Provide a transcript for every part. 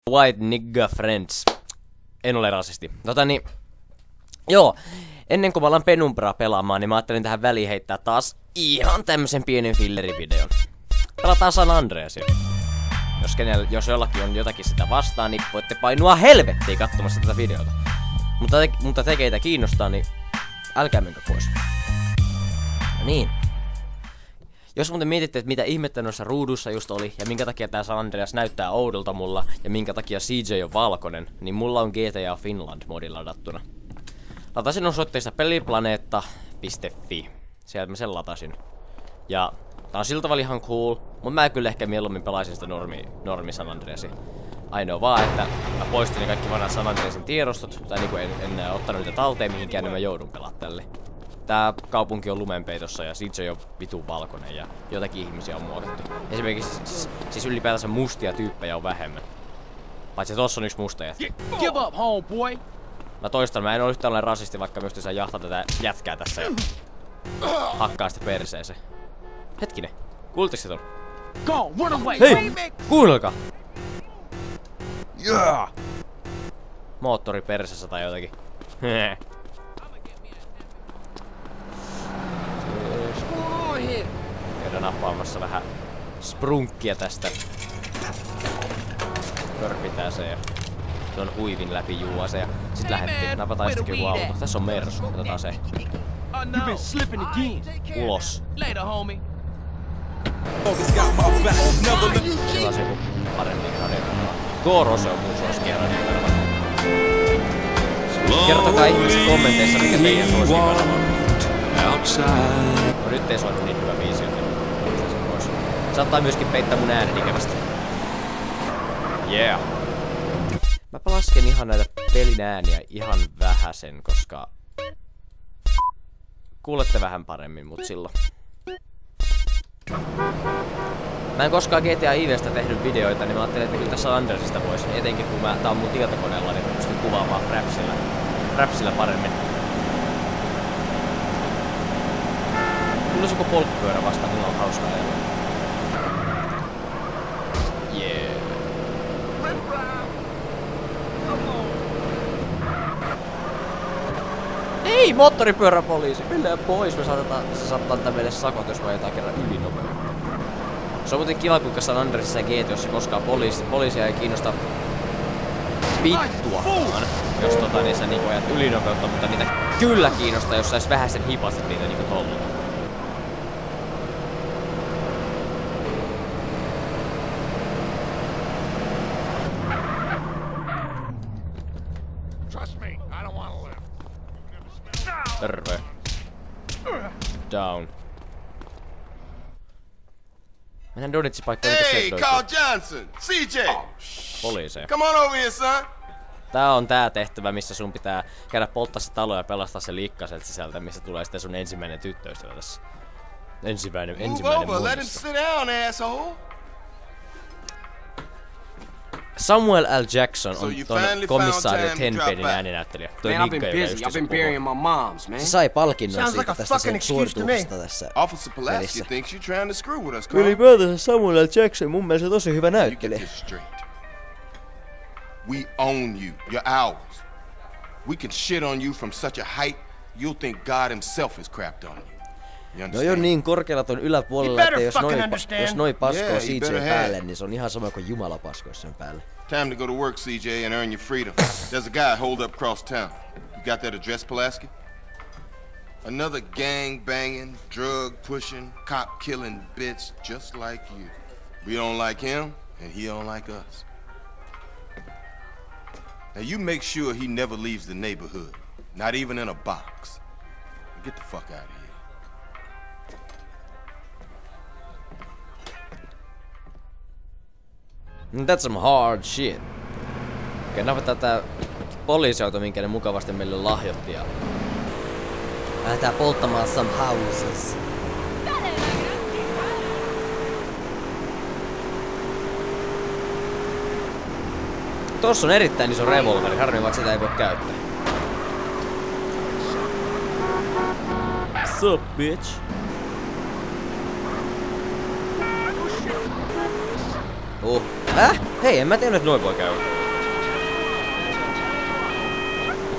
White nigga friends. En ole rasisti. Joo. Ennen kuin mä alan Penumbraa pelaamaan, niin mä ajattelin tähän väliin heittää taas ihan tämmösen pienen fillerivideon. Pelataan San Andreasia. Jos jollakin on jotakin sitä vastaan, niin voitte painua helvettiin katsomassa tätä videota. Mutta tekeitä kiinnostaa, niin älkää menkö pois. No niin. Jos muuten mietitte, että mitä ihmettä noissa ruuduissa just oli, ja minkä takia tää San Andreas näyttää oudolta mulla, ja minkä takia CJ on valkoinen, niin mulla on GTA Finland modi ladattuna. Latasin osoitteesta peliplaneetta.fi. Sieltä mä sen latasin. Ja tää on sillä tavalla ihan cool, mut mä kyllä ehkä mieluummin pelaisin sitä normi San Andreasia. Ainoa vaan, että mä poistin ne kaikki vanhat San Andreasin tiedostot, tai niinku en ottanut niitä talteen mihinkään, niin mä joudun pelaa tälle. Tää kaupunki on lumenpeitossa ja siitä se on vitun valkoinen ja jotakin ihmisiä on muokattu. Esimerkiksi siis ylipäätänsä mustia tyyppejä on vähemmän. Paitsi tossa on yksi musta jätkä. Give up, homeboy. Mä toistan, mä en oo yhtään rasisti, vaikka myös saa jahtaa tätä jätkää tässä ja hakkaa sitä perseeseen. Hetkinen, kuulitteko se ton? Go, run away. Hei! Kuunnelkaa! Yeah! Moottori persessä tai jotakin. Käydään nappaamassa vähän sprunkkia tästä. Körpitää se ja se on huivin läpi juua se ja sit lähettiin. Napataan sitten joku auto. Tässä on Mersu. Otetaan se. Ulos. Sillä on se joku paremmin radiokanava. Goros on mun suosikkia radiokanava. Kertokaa ihmiset kommenteissa mikä teidän suosikkikanava on. No nyt ei soinut niin hyvä biisi, joten se pois. Saattaa myöskin peittää mun äänen ikävästi. Yeah. Mäpä lasken ihan näitä pelin ääniä ihan vähäsen, koska kuulette vähän paremmin mut silloin. Mä en koskaan GTA IVstä tehnyt videoita, niin mä ajattelin, että kyllä tässä Andreasista voisi. Etenkin kun tää on mun tietokoneella, niin mä pystyn kuvaamaan Frapsillä paremmin. Tullis joku polkkupyörä vastaan, niin on hauskaa ajalla. Yeah. Ei, moottoripyöräpoliisi! Mennään pois, se saattaa antaa meille sakot, jos me ajetaan kerran ylinopeutta. Se on muuten kiva, kuinka San Andreasissa ja GTOssa koskaan poliisia ei kiinnosta vittuakaan, jos niin sä niinku ajat ylinopeutta, mutta niitä kyllä kiinnostaa, jos sais vähän sen hipasit niitä niinku tolla. Terve. Down. Mennään Donitsi-paikkaan, mitä sieltä löytyy. Carl Johnson! CJ! Poliiseja. Come on over here, son! Tää on tää tehtävä, missä sun pitää käydä polttaa se talo ja pelastaa se liikkaset sisältä, missä tulee sitten sun ensimmäinen tyttöystävä tässä. Ensimmäinen let him sit down, asshole! Samuel L. Jackson on ton komissaari Tenpennin ääninäyttelijä. Toi Nikka, joka just tässä puhuu. Se sai palkinnon siitä tästä sen suorituksesta tässä pelissä. Ylipäätänsä Samuel L. Jackson mun mielestä tosi hyvä näyttelijä. We own you. You're ours. We can shit on you from such a height, you'll think God himself has crapped on you. No jo niin korkealla ton yläpuolella, että jos noi paskoo CJ päälle, niin se on ihan sama kuin Jumala paskois sen päälle. Time to go to work, CJ, and earn your freedom. There's a guy holed up across town. You got that address, Pulaski? Another gang-banging, drug-pushing, cop-killing bitch just like you. We don't like him, and he don't like us. Now you make sure he never leaves the neighborhood, not even in a box. Get the fuck out of here. That's some hard shit. Okei, napataan tää poliisiauto, minkä ne mukavasti meille lahjoitti ja lähdetään polttamaan some houses. Tossa on erittäin iso revolveri, harmi vaikka sitä ei voi käyttää. Sup, bitch? Hei, en mä tiennyt, että noin voi käydä.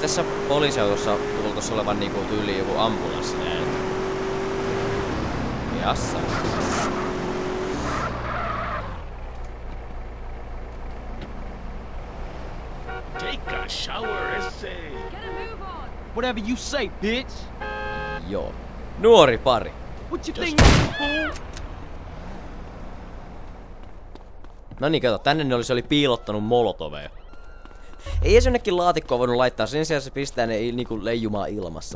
Mistä tässä poliisiautossa luultais olevan niinku tyyliin joku ambulanssi näin? Jassa. Take a shower, essay. Whatever you say, bitch. Joo. Nuori pari. What you think, fool? No niin, kato, tänne ne oli piilottanut molotoveja. Ei edes jonnekin laatikkoa voinut laittaa, sen sijaan se pistää ne niinku leijumaan ilmassa.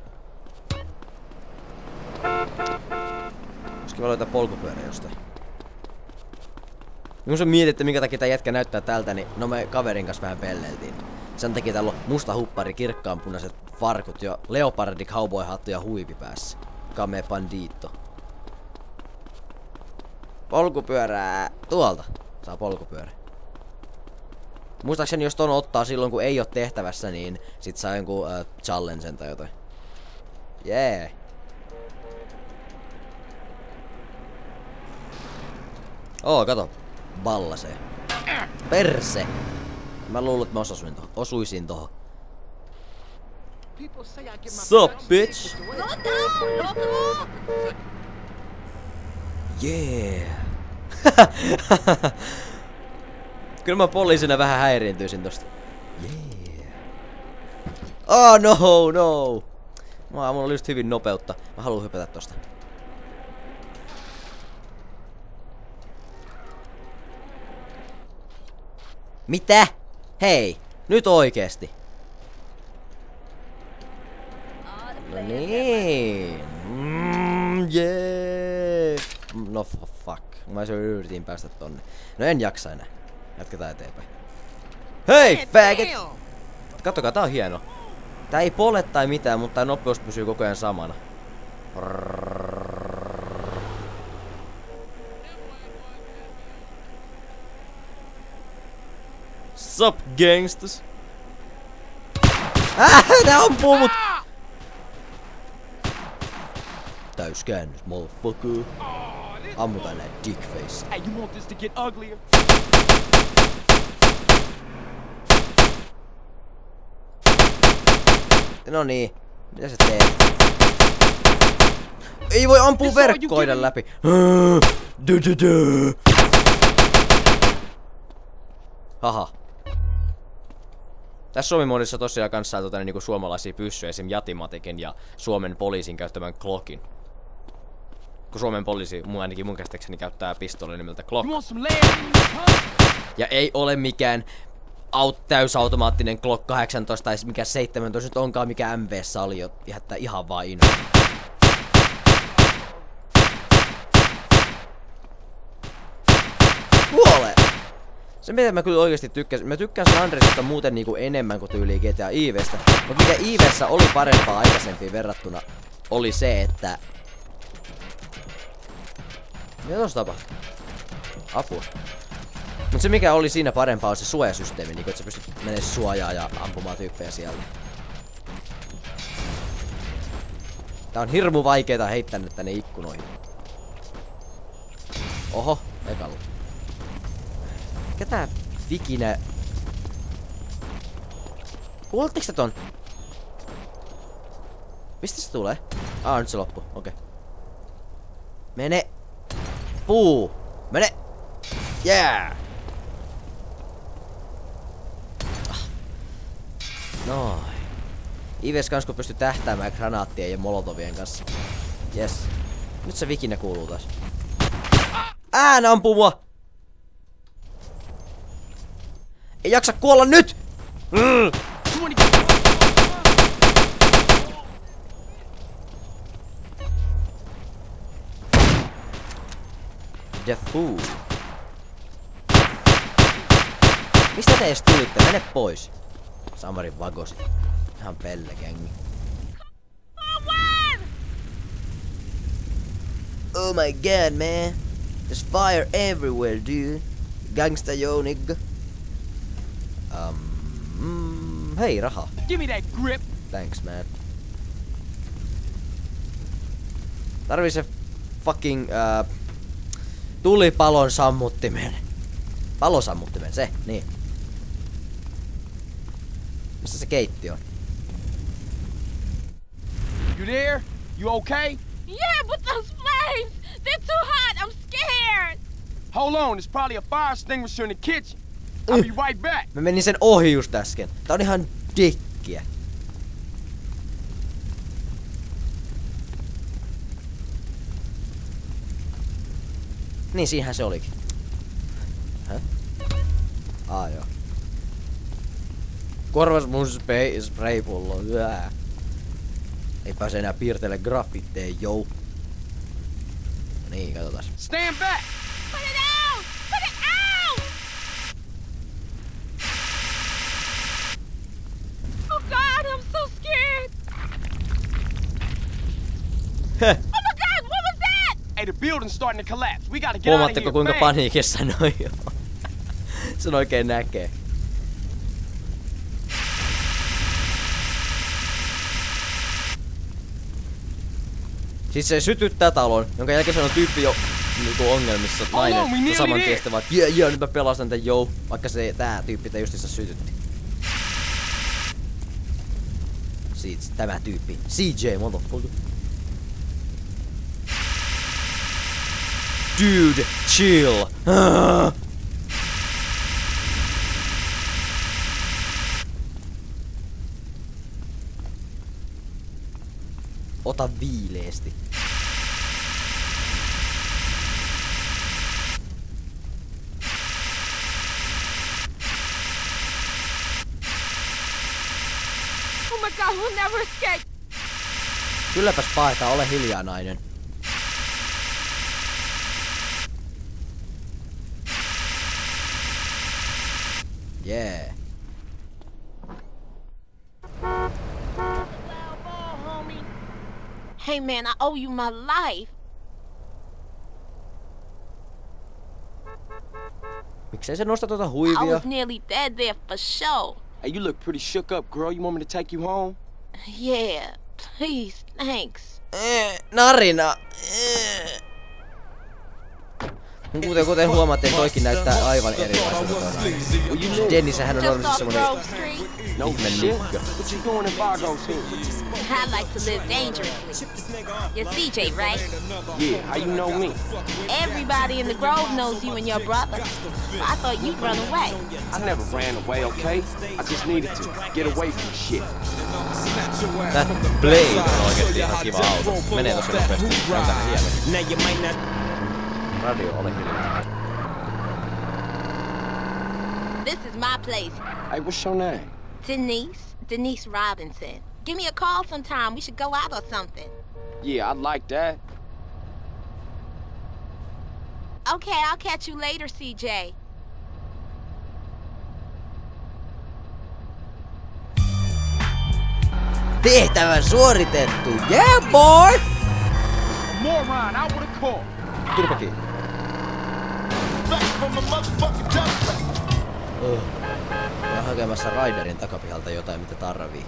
Olisiko mä löytää polkupyörä jostain? Kun sä mietit, että minkä takia tää jätkä näyttää tältä, niin no me kaverin kanssa vähän pelleiltiin. Sen takia täällä on musta huppari, kirkkaanpunaiset farkut ja leopardi, cowboy-hattu ja huivi päässä. Kame bandito. Polkupyörää! Tuolta saa polkupyörä. Muistaakseni jos ton ottaa silloin kun ei oo tehtävässä, niin sit saa jonkun challengen tai jotain. Jee. Kato. Ballasee. Perse! Mä luulen, että mä osuisin tohon. Sup, bitch? Yeah! Kyllä mä poliisina vähän häiriintyisin tosta. Yeah! Oh no! Mulla oli just hyvin nopeutta. Mä haluan hypätä tosta. Mitä? Hei! Nyt oikeesti! No niin! Yeah! No fuck. Mä yritin päästä tonne. No en jaksa enää. Jatketaan eteenpäin. Hei, faggot! Kattokaa, tää on hieno. Tää ei pole tai mitään, mutta tää nopeus pysyy koko ajan samana. Sup, gangstas? Nää ampuu mut! Täyskäännös, motherfucker. Ammutaan näin dickface. Hey, you want this to get uglier? No niin, mitä sä teet? Ei voi ampua verkkoiden läpi. Haha. Tässä Suomi-modissa tosiaan kanssa saa niinku suomalaisia pyssyjä, esim. Jatimatikin ja Suomen poliisin käyttämän Glockin. Kun Suomen poliisi, ainakin mun käsittääkseni, käyttää pistoolin nimeltä Glock. Ja ei ole mikään täysautomaattinen Glock 18 tai mikä 17 nyt onkaan, mikä MV:ssä oli jo jättää ihan vaan ino. Kuole! Se mitä mä kyllä oikeesti tykkäsin. Mä tykkään San Andreasista muuten niinku enemmän kuin tyyliin GTA IV:stä. Mut mikä IV:ssä oli parempaa aikaisempiin verrattuna oli se, että... Mitä tossa tapahtuu? Apua. Mut se mikä oli siinä parempaa on se suojasysteemi, niinku että sä pystyt menemään suojaan ja ampumaan tyyppejä sieltä. Tää on hirmu vaikeeta heittää nyt tänne ikkunoihin. Oho, ekalla. Mikä tää vikinä... Kuultiks te ton? Mistä se tulee? Nyt se loppu, okei. Mene! Puu! Mene! Yeah! Noin. Ives kans kun pystyy tähtäämään granaattien ja molotovien kanssa. Yes. Nyt se vikinä kuuluu taas. Ne ampuu mua! Ei jaksa kuolla nyt! The fool. Mistä te edes tulitte? Mene pois. Samarin vagosit. Ihan pellegängi. Oh my god, man. There's fire everywhere, dude. Gangsta yo, nigga. Hei, raha. Give me that grip. Thanks, man. Tarvii se fucking tulipalon sammuttimen. Palosammuttimen, se, niin. Missä se keittiö on? You there? You okay? Yeah, but those flames! They're too hot! I'm scared! Hold on, there's probably a fire extinguisher in the kitchen. I'll be right back. Mä menin sen ohi just äsken. Tää on ihan dikkiä. Niin, siinähän se olikin. Häh? Joo. Korvas mun spraypullo. Ei pääse enää piirtele graffitteen, jou. No niin, katsotaan. Stand back! Put it out! Put it out! Oh God, I'm so scared! Oh my God, what was that? Hey, the building's starting to collapse. We gotta get out of Huomaatteko here. kuinka Bang. paniikissa noi on? Sen oikein näkee. Siis se sytyttää talon, jonka jälkeen se on tyyppi jo niinku ongelmissa, nainen. Se saman tiestä vaan, nyt mä pelastan tän jou. Vaikka se tää tyyppi tää justiinsa sytytti. Siis tämä tyyppi. CJ, motherfucker. Dude, chill. Ota viileesti. Oh my God, we'll never escape! Kylläpäs paeta, ole hiljaa nainen. Yeah. Hey man, I owe you my life. Miksei se nosta tuota I huivia? was nearly dead there for sure. Hey, you look pretty shook up, girl. You want me to take you home? Yeah, please, thanks. Narina. Kuten huomaatte, toikin näyttää aivan erilaiselta. Jennissähän on normaalisti semmonen ihme nukka. What you doing in Fargo's here? I like to live dangerously. You're CJ, right? Yeah, how you know me? Everybody in the Grove knows you and your brother. I thought you'd run away. I never ran away, okay? I just needed to get away from shit. Tää Blade on oikeesti ihan kiva auto. Menee tosi nopeasti. Tää on tähän hieno. Radio, ole hiljaa. This is my place. Hey, what's your name? Denise Robinson. Give me a call sometime. We should go out or something. Yeah, I'd like that. Okay, I'll catch you later, CJ. Tehtävä suoritettu. Yeah, boy! Moron, out with a call. Turpa kiinni. Mä oon hakemassa Raiderin takapihalta jotain, mitä tarvii.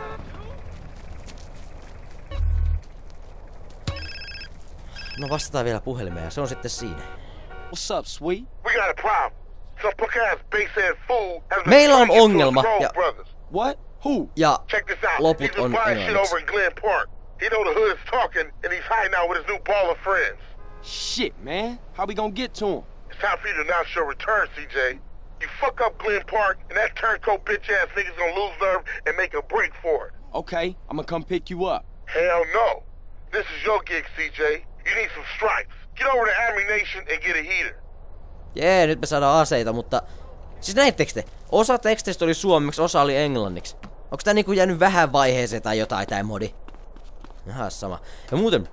No vastataan vielä puhelimeen ja se on sitten siinä. What's up, sweet? We got a problem. Some punk-ass base-ass fool has been Meillä on trying to get ongelma, to the ja- Grove brothers. What? Who? Ja Check this out. loput He's been on buying shit englanniksi. over in Glen Park. He know the hood is talking, and he's hiding out with his new ball of friends. Shit, man. How we gonna get to him? It's time for you to announce your return, CJ. You fuck up Glen Park, and that turncoat bitch-ass nigga's gonna lose nerve and make a break for it. Okay, I'm gonna come pick you up. Hell no. This is your gig, CJ. You need some stripes. Get over to Ammunition and get a heater. Jee, nyt me saadaan aseita, mutta... Siis näittekö te? Osa teksteistä oli suomeksi, osa oli englanniksi. Onks tää niinku jäänyt vähän vaiheeseen tai jotain tää modi? Ihan sama. Ja muuten...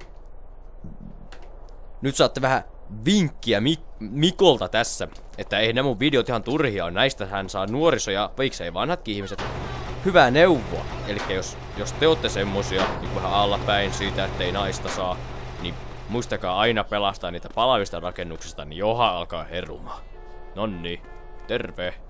Nyt saatte vähän vinkkiä Mikolta tässä, että ei nämä mun videot ihan turhia on. Näistä hän saa nuoriso ja miksei vanhatkin ihmiset hyvää neuvoa. Elikkä jos te ootte semmosia niin vähän allapäin siitä, ettei naista saa, niin muistakaa aina pelastaa niitä palavista rakennuksista, niin johan alkaa herumaan. Nonni, terve!